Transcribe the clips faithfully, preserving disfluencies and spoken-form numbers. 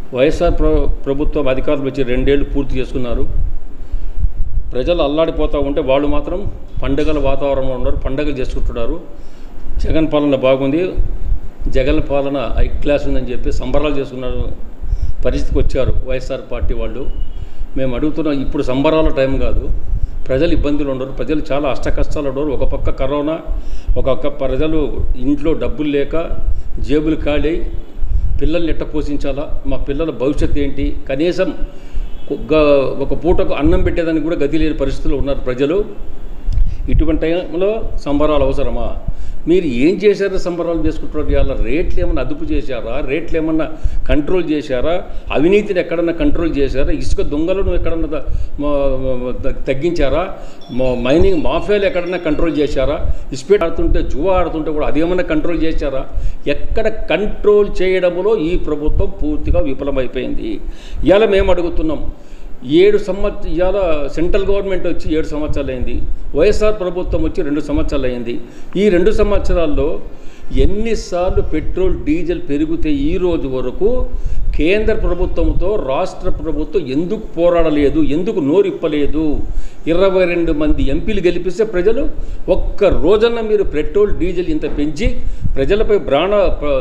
వైఎస్ఆర్ ప్ర ప్రభుత్వం అధికారులు వచ్చి రెండేళ్లు పూర్తి చేసుకున్నారు. ప్రజలు అల్లాడిపోతూ ఉంటే వాళ్ళు మాత్రం పండుగల వాతావరణంలో ఉన్నారు, పండుగలు చేసుకుంటున్నారు. జగన్ పాలన బాగుంది, జగన్ పాలన హై క్లాస్ ఉందని చెప్పి సంబరాలు చేసుకున్నారు పరిస్థితికి వచ్చారు వైఎస్ఆర్ పార్టీ వాళ్ళు. మేము అడుగుతున్నాం, ఇప్పుడు సంబరాల టైం కాదు, ప్రజలు ఇబ్బందులు ఉండరు, ప్రజలు చాలా అష్టకష్టాలు ఉండరు. ఒక పక్క కరోనా, ఒక పక్క ప్రజలు ఇంట్లో డబ్బులు లేక జేబులు ఖాళీ, పిల్లల్ని ఎట్ట పోషించాలా, మా పిల్లల భవిష్యత్తు ఏంటి, కనీసం ఒక పూటకు అన్నం పెట్టేదానికి కూడా గతి లేని పరిస్థితుల్లో ఉన్నారు ప్రజలు. ఇటువంటి టైంలో సంబరాలు అవసరమా? మీరు ఏం చేశారో సంబరాలు చేసుకుంటున్నారు? ఇవాళ రేట్లు ఏమన్నా అదుపు చేశారా? రేట్లు ఏమన్నా కంట్రోల్ చేశారా? అవినీతిని ఎక్కడన్నా కంట్రోల్ చేశారా? ఇసుక దొంగలను ఎక్కడన్నా తగ్గించారా? మైనింగ్ మాఫియాలు ఎక్కడన్నా కంట్రోల్ చేశారా? ఇస్పేట్ ఆడుతుంటే జువా ఆడుతుంటే కూడా అదేమన్నా కంట్రోల్ చేశారా? ఎక్కడ కంట్రోల్ చేయడంలో ఈ ప్రభుత్వం పూర్తిగా విఫలమైపోయింది. ఇవాళ మేము అడుగుతున్నాం, ఏడు సంవత్సరం ఇవాళ సెంట్రల్ గవర్నమెంట్ వచ్చి ఏడు సంవత్సరాలు అయింది, వైఎస్ఆర్ ప్రభుత్వం వచ్చి రెండు సంవత్సరాలు అయింది. ఈ రెండు సంవత్సరాల్లో ఎన్నిసార్లు పెట్రోల్ డీజిల్ పెరిగితే ఈ రోజు వరకు కేంద్ర ప్రభుత్వంతో రాష్ట్ర ప్రభుత్వం ఎందుకు పోరాడలేదు, ఎందుకు నోరిప్పలేదు? ఇరవై రెండు మంది ఎంపీలు గెలిపిస్తే ప్రజలు ఒక్క రోజన్న మీరు పెట్రోల్ డీజిల్ ఇంత పెంచి ప్రజలపై ప్రాణ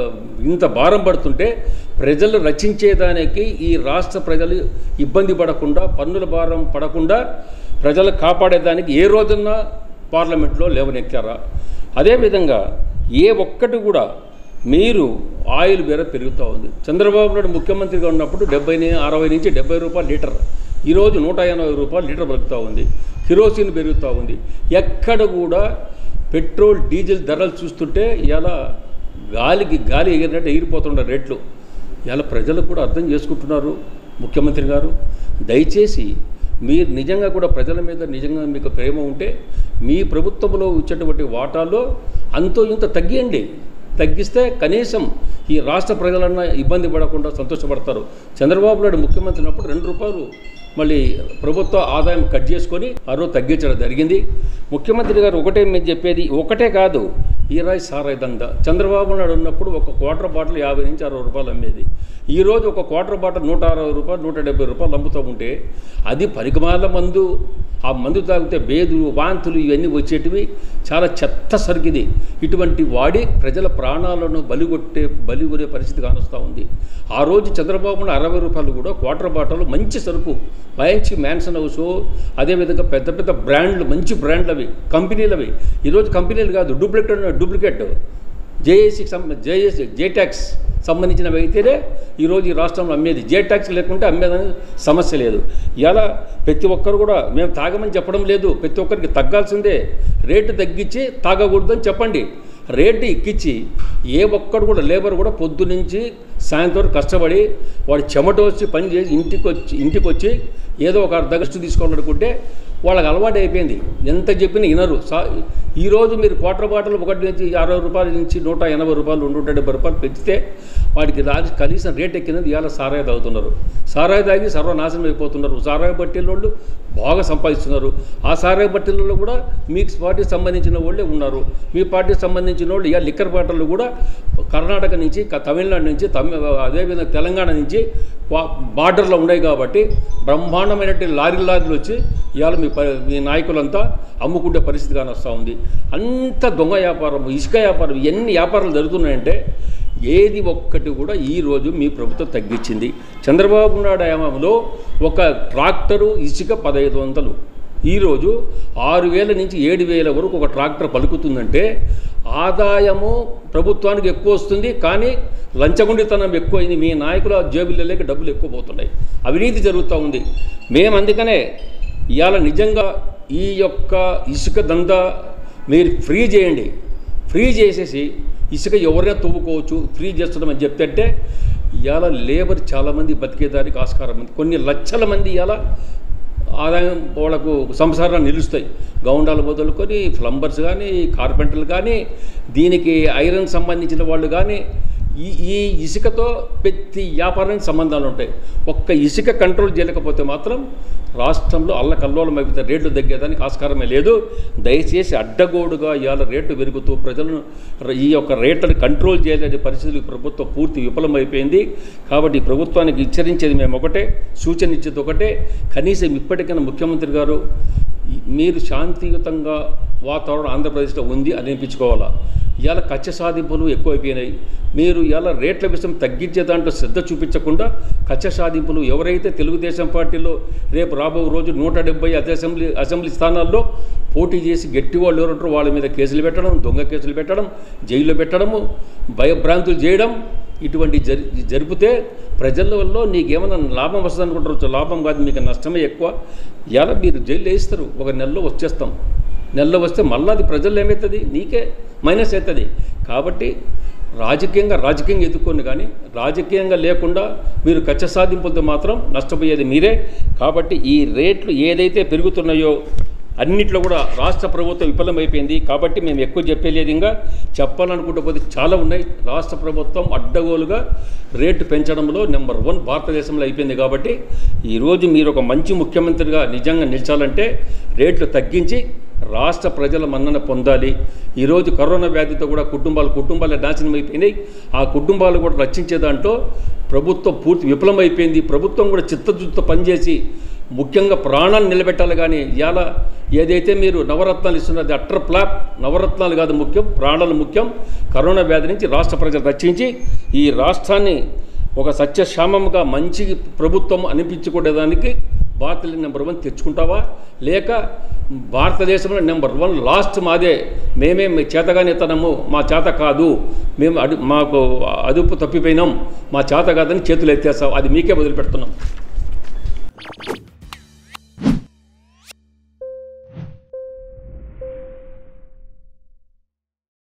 ఇంత భారం పడుతుంటే ప్రజలు రక్షించేదానికి ఈ రాష్ట్ర ప్రజలు ఇబ్బంది పడకుండా, పన్నుల భారం పడకుండా ప్రజలు కాపాడేదానికి ఏ రోజున్నా పార్లమెంట్లో లేవనెక్కారా? అదేవిధంగా ఏ ఒక్కటి కూడా మీరు ఆయిల్ బేర పెరుగుతూ ఉంది. చంద్రబాబు నాయుడు ముఖ్యమంత్రిగా ఉన్నప్పుడు డెబ్బై అరవై నుంచి డెబ్బై రూపాయలు లీటర్, ఈరోజు నూట ఎనభై రూపాయలు లీటర్ పెరుగుతూ ఉంది. కిరోసిన్ పెరుగుతూ ఉంది. ఎక్కడ కూడా పెట్రోల్ డీజిల్ ధరలు చూస్తుంటే ఇలా గాలికి గాలి ఎగిరినట్టు ఎగిరిపోతున్న రేట్లు ఇలా ప్రజలు కూడా అర్థం చేసుకుంటున్నారు. ముఖ్యమంత్రి గారు దయచేసి మీరు నిజంగా కూడా ప్రజల మీద నిజంగా మీకు ప్రేమ ఉంటే మీ ప్రభుత్వంలో వచ్చేటువంటి వాటాల్లో అంతో ఇంత తగ్గియండి. తగ్గిస్తే కనీసం ఈ రాష్ట్ర ప్రజలన్నా ఇబ్బంది పడకుండా సంతోషపడతారు. చంద్రబాబు నాయుడు ముఖ్యమంత్రి ఉన్నప్పుడు రెండు రూపాయలు మళ్ళీ ప్రభుత్వ ఆదాయం కట్ చేసుకొని ఆ రోజు తగ్గించడం జరిగింది. ముఖ్యమంత్రి గారు ఒకటే మేము చెప్పేది, ఒకటే కాదు, ఈరాయి సారాయి దందా. చంద్రబాబు నాయుడు ఉన్నప్పుడు ఒక క్వార్టర్ బాటిల్ యాభై నుంచి అరవై రూపాయలు అమ్మేది. ఈరోజు ఒక క్వార్టర్ బాటిల్ నూట అరవై రూపాయలు నూట డెబ్బై రూపాయలు అమ్ముతూ ఉంటే అది పరికమాల మందు. ఆ మందు తాగితే బేదులు, వాంతులు ఇవన్నీ వచ్చేటివి. చాలా చెత్త సరుకుది. ఇటువంటి వాడి ప్రజల ప్రాణాలను బలిగొట్టే బలిగొనే పరిస్థితి కానొస్తూ ఉంది. ఆ రోజు చంద్రబాబు నాయుడు అరవై రూపాయలు కూడా క్వార్టర్ బాటిల్ మంచి సరుకు, మంచి మ్యాన్సన్ హౌస్, అదేవిధంగా పెద్ద పెద్ద బ్రాండ్లు, మంచి బ్రాండ్లు అవి, కంపెనీలు అవి. ఈరోజు కంపెనీలు కాదు, డూప్లికేట్ డూప్లికేట్ జేఏసీకి సంబ జేఏసీ జేటాక్స్ సంబంధించినవి అయితేనే ఈరోజు ఈ రాష్ట్రంలో అమ్మేది. జేటాక్స్ లేకుంటే అమ్మేదని సమస్య లేదు. ఇలా ప్రతి ఒక్కరు కూడా మేము తాగమని చెప్పడం లేదు, ప్రతి ఒక్కరికి తగ్గాల్సిందే. రేటు తగ్గించి తాగకూడదని చెప్పండి. రేటు ఎక్కించి ఏ ఒక్కడు కూడా లేబర్ కూడా పొద్దు నుంచి సాయంత్రం కష్టపడి వాడు చెమట వచ్చి పని చేసి ఇంటికి వచ్చి ఇంటికి వచ్చి ఏదో ఒక అర్ధ గస్టు తీసుకోవాలనుకుంటే వాళ్ళకి అలవాటు అయిపోయింది. ఎంత చెప్పినా వినరు. సా ఈరోజు మీరు క్వార్టర్ బాటిల్ ఒకటి నుంచి అరవై రూపాయల నుంచి నూట ఎనభై రూపాయలు నూట డెబ్బై రూపాయలు పెంచితే వాడికి రాజు కనీసం రేట్ ఎక్కినది ఇవాళ సారాయి తాగుతున్నారు. సారాయి తాగి సర్వనాశనం అయిపోతున్నారు. సారాయి బట్టీల వాళ్ళు బాగా సంపాదిస్తున్నారు. ఆ సారాయి బట్టీలలో కూడా మీ పార్టీకి సంబంధించిన వాళ్ళే ఉన్నారు. మీ పార్టీకి సంబంధించిన వాళ్ళు ఇవాళ లిక్కర్ బాటిళ్ళు కూడా కర్ణాటక నుంచి, తమిళనాడు నుంచి, తమి అదేవిధంగా తెలంగాణ నుంచి బార్డర్లో ఉన్నాయి కాబట్టి బ్రహ్మాండమైనటువంటి లారీ లారీలు వచ్చి ఇవాళ మీ మీ నాయకులంతా అమ్ముకుంటే పరిస్థితి కానీ వస్తూ ఉంది. అంత దొంగ వ్యాపారం, ఇసుక వ్యాపారం, ఎన్ని వ్యాపారాలు జరుగుతున్నాయంటే ఏది ఒక్కటి కూడా ఈరోజు మీ ప్రభుత్వం తగ్గించింది. చంద్రబాబు నాయుడు హయాంలో ఒక ట్రాక్టరు ఇసుక పదహైదు వందలు, ఈరోజు ఆరు వేల నుంచి ఏడు వేల వరకు ఒక ట్రాక్టర్ పలుకుతుందంటే ఆదాయము ప్రభుత్వానికి ఎక్కువ వస్తుంది, కానీ లంచగొండితనం ఎక్కువైంది. మీ నాయకుల జేబులలోకి డబ్బులు ఎక్కువ పోతున్నాయి, అవినీతి జరుగుతూ ఉంది. మేము అందుకనే ఇవాళ నిజంగా ఈ యొక్క ఇసుక దందా మీరు ఫ్రీ చేయండి. ఫ్రీ చేసేసి ఇసుక ఎవరైనా తవ్వుకోవచ్చు, ఫ్రీ చేస్తున్నామని చెప్తే ఇవాళ లేబర్ చాలామంది బతికేదానికి ఆస్కారం ఉంది. కొన్ని లక్షల మంది ఇవాళ ఆదాయం వాళ్ళకు సంసారాలు నిలుస్తాయి. గౌండాలు మొదలుకొని ప్లంబర్స్ కానీ, కార్పెంటర్లు కానీ, దీనికి ఐరన్ సంబంధించిన వాళ్ళు కానీ ఈ ఈ ఇసుకతో ప్రతి వ్యాపారానికి సంబంధాలు ఉంటాయి. ఒక్క ఇసుక కంట్రోల్ చేయలేకపోతే మాత్రం రాష్ట్రంలో అల్లకల్లోలం అయిపోతే రేట్లు తగ్గేదానికి ఆస్కారమే లేదు. దయచేసి అడ్డగోడుగా ఇవాళ రేట్లు పెరుగుతూ ప్రజలను ఈ యొక్క రేట్లను కంట్రోల్ చేయలేని పరిస్థితులు ప్రభుత్వం పూర్తి విఫలమైపోయింది. కాబట్టి ప్రభుత్వానికి హెచ్చరించేది మేము ఒకటే, సూచన ఇచ్చేది ఒకటే, కనీసం ఇప్పటికైనా ముఖ్యమంత్రి గారు మీరు శాంతియుతంగా వాతావరణం ఆంధ్రప్రదేశ్లో ఉంది అని అనిపించుకోవాలా. ఇవాళ కక్ష సాధింపులు ఎక్కువైపోయినాయి. మీరు ఇవాళ రేట్ల విషయం తగ్గించే దాంట్లో శ్రద్ధ చూపించకుండా కక్ష సాధింపులు ఎవరైతే తెలుగుదేశం పార్టీలో రేపు రాబో రోజు నూట డెబ్బై అసెంబ్లీ అసెంబ్లీ స్థానాల్లో పోటీ చేసి గట్టి వాళ్ళు ఎవరంటారో వాళ్ళ మీద కేసులు పెట్టడం, దొంగ కేసులు పెట్టడం, జైల్లో పెట్టడము, భయభ్రాంతులు చేయడం ఇటువంటి జరి జరిపితే ప్రజల వల్ల నీకేమైనా లాభం వస్తుంది అనుకుంటారు. లాభం కాదు, మీకు నష్టమే ఎక్కువ. ఇవాళ మీరు జైలు వేయిస్తారు, ఒక నెలలో వచ్చేస్తాం. నెలలో వస్తే మళ్ళీ అది ప్రజల్లో ఏమవుతుంది, నీకే మైనస్ అవుతుంది. కాబట్టి రాజకీయంగా రాజకీయంగా ఎదుర్కొని కానీ రాజకీయంగా లేకుండా మీరు కక్ష సాధింపులతో మాత్రం నష్టపోయేది మీరే. కాబట్టి ఈ రేట్లు ఏదైతే పెరుగుతున్నాయో అన్నిట్లో కూడా రాష్ట్ర ప్రభుత్వం విఫలమైపోయింది. కాబట్టి మేము ఎక్కువ చెప్పేలేదు, ఇంకా చెప్పాలనుకుంటే పోతే చాలా ఉన్నాయి. రాష్ట్ర ప్రభుత్వం అడ్డగోలుగా రేటు పెంచడంలో నెంబర్ వన్ భారతదేశంలో అయిపోయింది. కాబట్టి ఈరోజు మీరు ఒక మంచి ముఖ్యమంత్రిగా నిజంగా నిలిచాలంటే రేట్లు తగ్గించి రాష్ట్ర ప్రజల మన్నన పొందాలి. ఈరోజు కరోనా వ్యాధితో కూడా కుటుంబాలు కుటుంబాలే నాశనం అయిపోయినాయి. ఆ కుటుంబాలు కూడా రక్షించే దాంట్లో ప్రభుత్వం పూర్తి విఫలమైపోయింది. ప్రభుత్వం కూడా చిత్తశుద్ధితో పనిచేసి ముఖ్యంగా ప్రాణాలు నిలబెట్టాలి. కానీ ఇవాళ ఏదైతే మీరు నవరత్నాలు ఇస్తున్నది అట్టర్ ఫ్లాప్. నవరత్నాలు కాదు ముఖ్యం, ప్రాణాలు ముఖ్యం. కరోనా వ్యాధి నుంచి రాష్ట్ర ప్రజలు రక్షించి ఈ రాష్ట్రాన్ని ఒక సత్యశ్యామంగా మంచి ప్రభుత్వం అనిపించుకునేదానికి భారతీయులు నెంబర్ వన్ తెచ్చుకుంటావా, లేక భారతదేశంలో నెంబర్ వన్ లాస్ట్ మాదే, మేమే చేతగానే తనము, మా చేత కాదు, మేము అడు మాకు అదుపు తప్పిపోయినాం, మా చేత కాదని చేతులు ఎత్తేస్తాం, అది మీకే వదిలిపెడుతున్నాం.